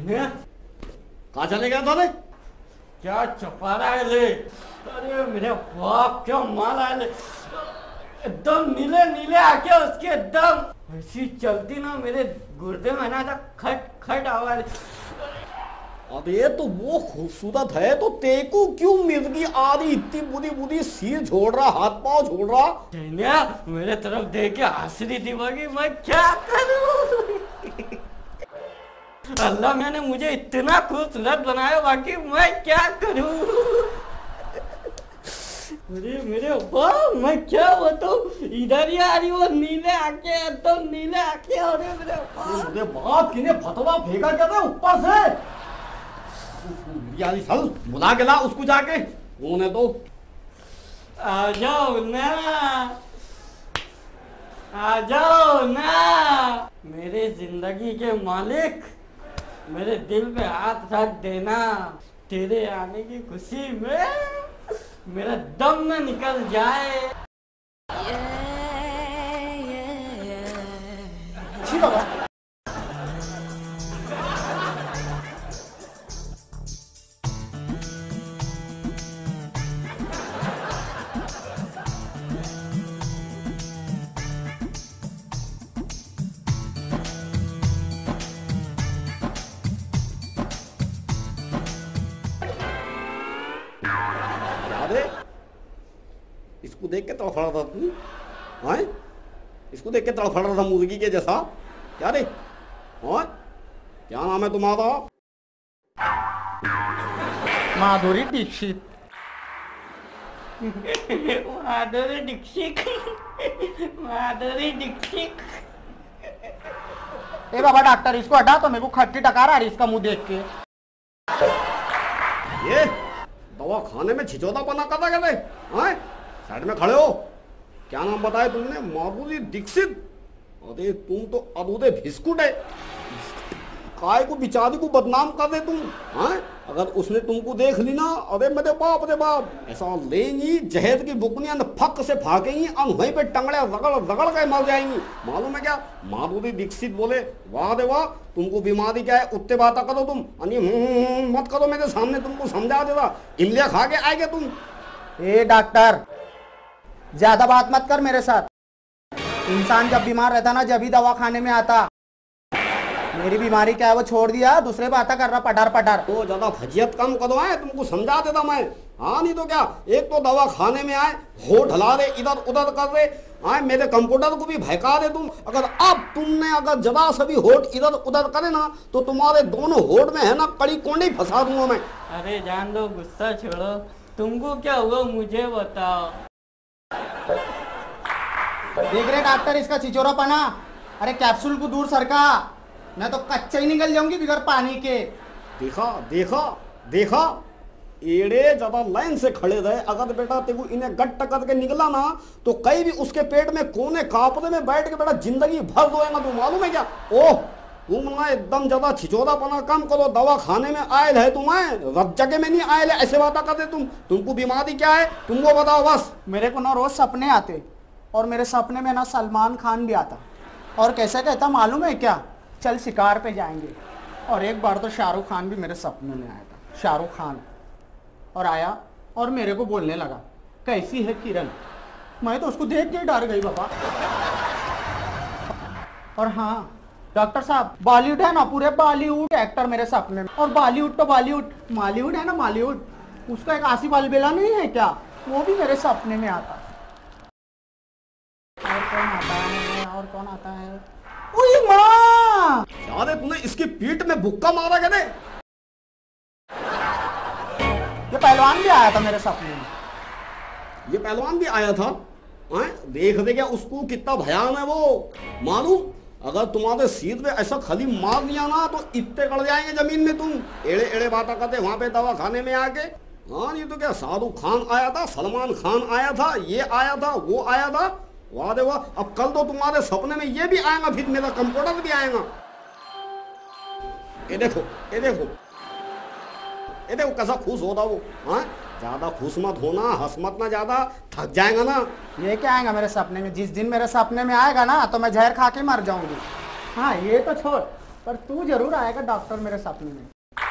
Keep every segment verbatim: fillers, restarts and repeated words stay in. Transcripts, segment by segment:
कहाँ चले गया था रे? क्या चपा रहा है ले? अरे मेरे बाप क्या माल है ले, एकदम नीले नीले आके उसके एकदम ऐसी चलती ना मेरे गुर्दे में ना था खट खट आवाज। अबे तो वो खूबसूरत है तो तेको क्यों मिर्गी आ रही, इतनी बुरी बुरी सिर छोड़ रहा, हाथ पांव छोड़ रहा? मेरे तरफ देख के हंस रही थी बाकी मैं क्या करूं? अल्लाह मैंने मुझे इतना खूबसूरत बनाया, बाकी मैं क्या करूं? अरे मेरे बाप मैं क्या बताऊं, इधर ही आ रही वो नीले आके एकदम नीले आके। अरे मेरे बाप मेरे बाप किने फतवा फेंका क्या था ऊपर से? यानी चल बुला के ला उसको जाके, उन्हें तो आ जाओ ना, आ जाओ ना मेरे जिंदगी के मालिक, मेरे दिल पे हाथ रख देना, तेरे आने की खुशी में मेरा दम न निकल जाए। छी बाबा इसको देख के तड़फड़ रहा था तू? हाँ इसको देख के तड़फड़ रहा था मुर्गी के जैसा क्या रे? हाँ क्या नाम है तुम्हारा? माधुरी दीक्षित। माधुरी दीक्षित, माधुरी दीक्षित। ए बाबा डॉक्टर इसको हटा, तो मेरे को खट्टी टकार आ रही इसका मुंह देख के। ये दवा खाने में छिचौता बना कर रहा है? हाँ साइड में खड़े हो, क्या नाम बताया तुमने? माधुरी दीक्षित। अरे तुम तो अधूरे भिस्कुट है, काय को बिचारी को बदनाम कर दे तुम। हाँ अगर उसने तुमको देख ली ना, अरे मेरे बाप रे बाप, ऐसा लेंगी जहर की बुकनियां फक से फाकेंगी और वहीं पे टंगड़े रगड़ रगड़ के मर जाएंगी। मालूम है क्या? माधुरी दीक्षित बोले वाह दे वाह, तुमको बीमारी क्या है उतने बात करो तुम, अनि मत करो मेरे सामने, तुमको समझा देगा, इमलिया खा के आएगे तुम। ए डॉक्टर ज्यादा बात मत कर मेरे साथ, इंसान जब बीमार रहता ना जब ही दवा खाने में आता। मेरी बीमारी क्या है वो छोड़ दिया, दूसरे बातें कर रहा पटार पटार। तो ज्यादा फजियत कम करो है, तुमको समझा देता मैं। हाँ नहीं तो क्या, एक तो दवा खाने में आए होठ हला रहे, इधर उधर कर रहे, आए मेरे कंप्यूटर को भी भयका दे तुम। अगर अब तुमने अगर जरा सा भी होठ इधर उधर करे ना तो तुम्हारे दोनों होठ में है ना कड़ी कोने फंसा दूंगा मैं। अरे जान दो, गुस्सा छोड़ो, तुमको क्या हुआ मुझे बताओ। देख रहे डॉक्टर इसका चिचोरापना, अरे कैप्सूल को दूर सरका, मैं तो कच्चा ही निकल जाऊंगी बिगर पानी के। देखा देखा देखा, एड़े ज्यादा लाइन से खड़े रहे, अगर बेटा तेको इन्हें गट करके निकला ना तो कहीं भी उसके पेट में कोने कापरे में बैठ के बेटा जिंदगी भर रोएगा तू, मालूम है क्या? ओह तुम ना एकदम ज्यादा छिचोरापना कम करो, दवा खाने में आयल है तुम्हें, रब जगह में नहीं आयल है, ऐसे बात करते तुम। तुमको बीमारी क्या है तुमको बताओ बस। मेरे को ना रोज सपने आते और मेरे सपने में ना सलमान खान भी आता और कैसे कहता मालूम है क्या, चल शिकार पे जाएंगे। और एक बार तो शाहरुख खान भी मेरे सपने में आया था, शाहरुख खान, और आया और मेरे को बोलने लगा कैसी है किरण। मैं तो उसको देख के डर गई बाबा। और हाँ डॉक्टर साहब, बॉलीवुड है ना, पूरे बॉलीवुड एक्टर मेरे सपने में, और बॉलीवुड तो बॉलीवुड, मालीवुड है ना मालीवुड, उसका एक आसिफ अलबेला नहीं है क्या, वो भी मेरे सपने में आता। और कौन आता है, और कौन आता है? ओए माँ, याद है तुमने इसकी पीठ में बुक्का मारा क्या? ये पहलवान भी आया था मेरे सपने में। ये पहलवान भी आया था? आए? देख दे क्या उसको कितना भयान है वो, मालूम? अगर तुम्हारे सीध में ऐसा खाली मार दिया ना तो इतने कड़ जाएंगे जमीन में तुम। एड़े एड़े बात करते वहां पे दवा खाने में आके। हाँ नहीं तो क्या, शाहरुख खान आया था, सलमान खान आया था, ये आया था, वो आया था, वाह दे वाह। अब कल तो तुम्हारे सपने में ये भी आएगा, फिर मेरा कंप्यूटर भी आएगा। ये देखो ये देखो ये देखो कैसा खुश होता वो। हाँ ज्यादा खुश मत होना, हंस मत ना, ज्यादा थक जाएगा ना। ये क्या आएगा मेरे सपने में? जिस दिन मेरे सपने में आएगा ना तो मैं जहर खा के मर जाऊंगी। हाँ ये तो छोड़, पर तू जरूर आएगा डॉक्टर मेरे सपने में।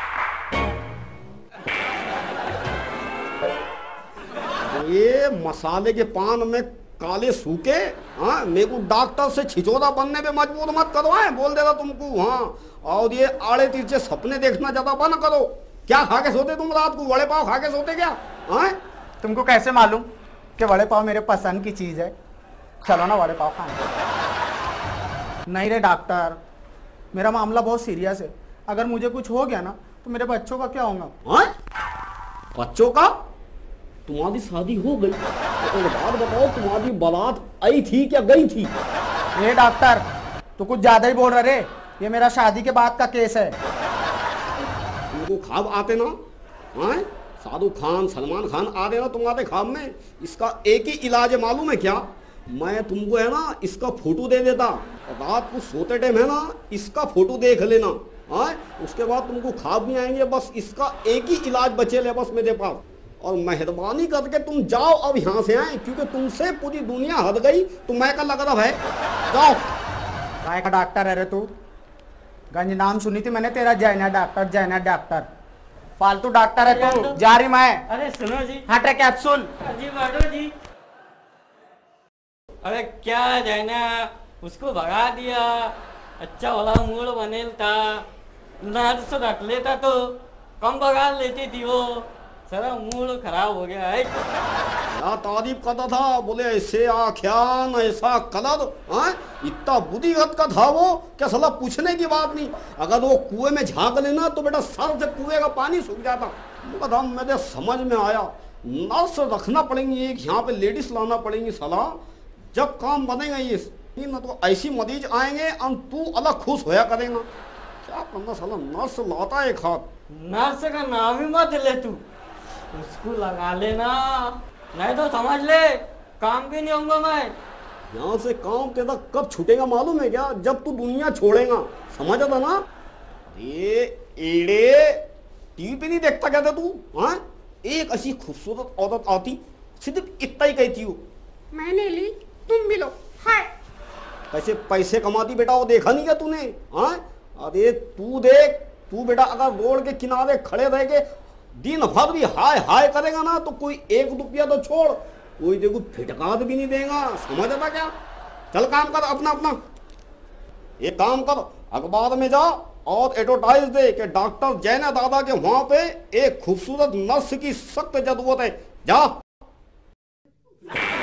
ये मसाले के पान में काले सूखे, हाँ मेरे को डॉक्टर से छिचोदा बनने पे मजबूर मत करवाए, बोल देगा तुमको। हाँ, और ये आड़े तिरछे सपने देखना ज्यादा बंद करो। क्या खा के सोते तुम रात को? वड़े पाव खा के सोते क्या? हाँ, तुमको कैसे मालूम कि वड़े पाव मेरे पसंद की चीज है? चलो ना वड़े पाव खाने। नहीं रे डॉक्टर, मेरा मामला बहुत सीरियस है। अगर मुझे कुछ हो गया ना तो मेरे बच्चों का क्या होगा? हाँ? बच्चों का? तुम्हारी शादी हो गई तो एक बात बताओ, तुम्हारी बारात आई थी क्या गई थी? ये डॉक्टर तू कुछ ज्यादा ही बोल रहा रे, ये मेरा शादी के बाद का केस है। तुमको ख्वाब आते ना? हाँ, शाहरुख खान सलमान खान आ रहे ना तुम्हारे ख्वाब में। इसका एक ही इलाज है, मालूम है क्या? मैं तुमको है ना इसका फोटो दे देता, रात को सोते टाइम है ना इसका फोटो देख लेना। हाँ, उसके बाद तुमको ख्वाब नहीं आएंगे। बस इसका एक ही इलाज बचे ले बस मेरे पास। और मेहरबानी करके तुम जाओ अब यहाँ से, आए क्योंकि तुमसे पूरी दुनिया हट गई। तो मैं का लग रहा है, जाओ। काय का डॉक्टर है रे तू? गंज नाम सुनी थी मैंने तेरा, जैना डॉक्टर जैना डॉक्टर। फालतू डॉक्टर है तू, जा रही मैं। अरे सुनो जी। हट रे कैप्सूल। जी बैठो जी। अरे क्या जाना, उसको भगा दिया। अच्छा वाला मूड बनेल था, नर्स रख लेता तो कम भगा लेती थी वो। सारा मूड खराब हो गया है। क्या तारीफ करता था, बोले ऐसे आख्यान ऐसा कलर। हाँ, इतना बुद्धिगत का था वो क्या साला पूछने की बात नहीं। अगर वो कुएं में झांक लेना तो बेटा सर से कुएं का पानी सूख जाता। बता, मुझे समझ में आया, नर्स रखना पड़ेंगी एक, यहाँ पे लेडीज लाना पड़ेंगी साला, जब काम बनेगा ये। ना तो ऐसी मरीज आएंगे और तू अलग खुश होया करेगा। क्या करना साला, नर्स लाता है एक हाथ। नर्स का नाम ही मत ले तू, उसको लगा लेना, नहीं तो समझ ले काम भी नहीं होगा। मैं यहाँ से काम तेरा कब छूटेगा मालूम है क्या? जब तू दुनिया छोड़ेगा, समझ आता ना? ये एड़े टीवी पे नहीं देखता क्या था तू? हाँ, एक ऐसी खूबसूरत औरत आती, सिर्फ इतना ही कहती हो, मैंने ली तुम भी लो। हाय, कैसे पैसे कमाती बेटा, वो देखा नहीं क्या तूने? हाँ, अरे तू देख, तू बेटा अगर रोड के किनारे खड़े रह के दिन भर भी हाय हाय करेगा ना तो कोई एक रुपया तो छोड़, कोई देखो फिटकार भी नहीं देगा। समझ आता क्या? चल काम कर अपना अपना। एक काम कर, अखबार में जा और एडवर्टाइज दे कि डॉक्टर जैना दादा के वहां पे एक खूबसूरत नर्स की सख्त जरूरत है। जा।